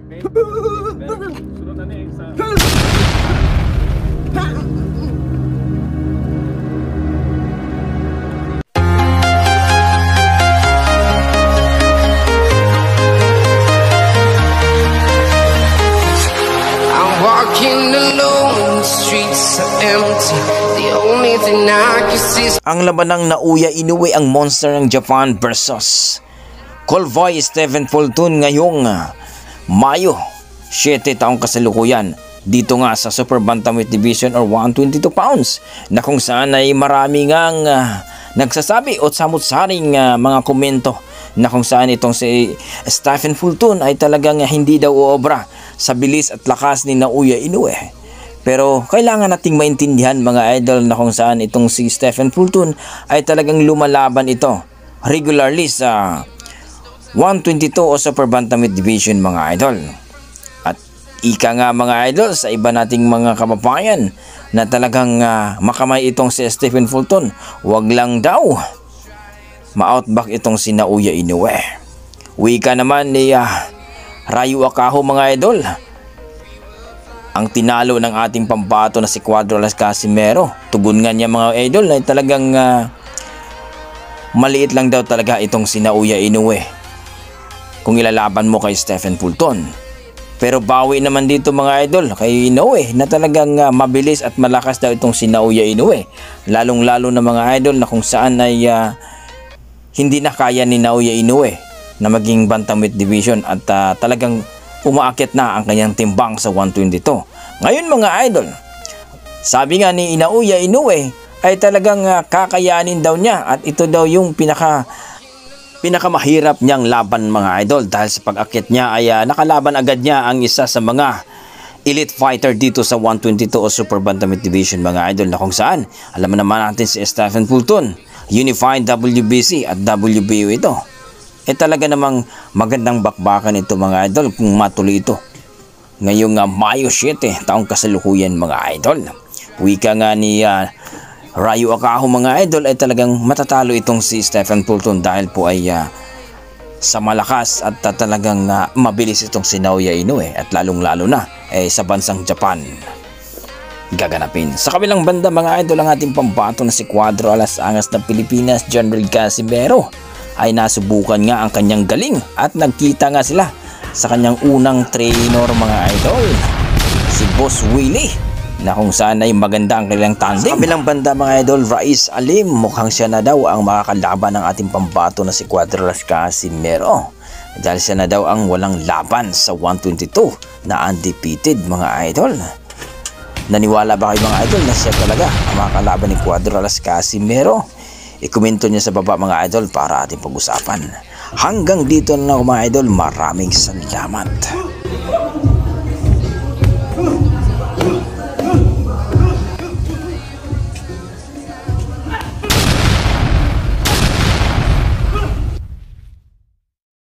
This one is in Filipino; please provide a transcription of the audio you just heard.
Sunod na niya sa... Walking alone, the streets are empty. The only thing I can see is... Ang labanang Naoya Inoue ang monster ng Japan versus Callboy Stephen Fulton ngayong Mayo 7 taong kasalukuyan dito nga sa Super Bantamweight Division or 122 pounds na kung saan ay marami ngang nagsasabi o samut-saring mga komento na kung saan itong si Stephen Fulton ay talagang hindi daw uobra sa bilis at lakas ni Naoya Inoue. Pero kailangan nating maintindihan mga idol na kung saan itong si Stephen Fulton ay talagang lumalaban ito regularly sa 122 o Super Bantamweight Division mga idol. At ika nga mga idol sa iba nating mga kababayan na talagang makamay itong si Stephen Fulton, wag lang daw ma-outback itong si Naoya Inoue. Wika naman ni Ryu Akaho mga idol, ang tinalo ng ating pambato na si Cuadro Las Casimero. Tugon nga niya mga idol na talagang maliit lang daw talaga itong si Naoya Inoue kung ilalaban mo kay Stephen Fulton. Pero bawi naman dito mga idol kay Inoue na talagang mabilis at malakas daw itong si Naoya Inoue. Lalong lalo na mga idol na kung saan ay hindi na kaya ni Naoya Inoue na maging Bantamweight Division at talagang umaakit na ang kanyang timbang sa 122. Ngayon mga idol, sabi nga ni Naoya Inoue ay talagang kakayanin daw niya at ito daw yung pinakamahirap niyang laban mga idol dahil sa pag-akit niya ay nakalaban agad niya ang isa sa mga elite fighter dito sa 122 o Super Bantamweight Division mga idol na kung saan alam naman natin si Stephen Fulton, Unified WBC at WBO ito. Talaga namang magandang bakbakan ito mga idol kung matuloy ito ngayong Mayo 7 taong kasalukuyan mga idol. Wika nga ni Ryu Akaho mga idol ay talagang matatalo itong si Stephen Fulton dahil po ay sa malakas at talagang mabilis itong si Naoya Inoue at lalong lalo na sa bansang Japan gaganapin. Sa kabilang banda mga idol, ang ating pambato na si Cuadro Alas Angas ng Pilipinas, General Casimero, ay nasubukan nga ang kanyang galing at nagkita nga sila sa kanyang unang trainer mga idol, si Boss Willie, na kung saan ay maganda ang kanilang tandem. Sa kabilang banda mga idol, Raiz Alim, mukhang siya na daw ang makakalaban ng ating pambato na si Cuadro Alas Casimero dahil siya na daw ang walang laban sa 122 na undefeated mga idol. Naniwala ba kayo mga idol na siya talaga ang makakalaban ni Cuadro Alas Casimero? I-komento niyo sa baba mga idol para ating pag-usapan. Hanggang dito na mga idol, maraming salamat.